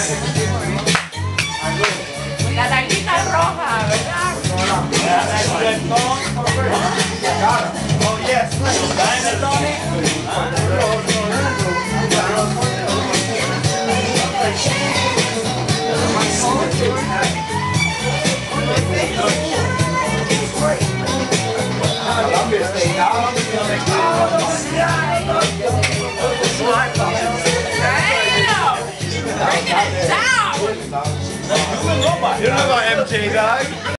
La taquita roja, ¿verdad? Oh, yes. Bring it down! You don't know about MJ, dog.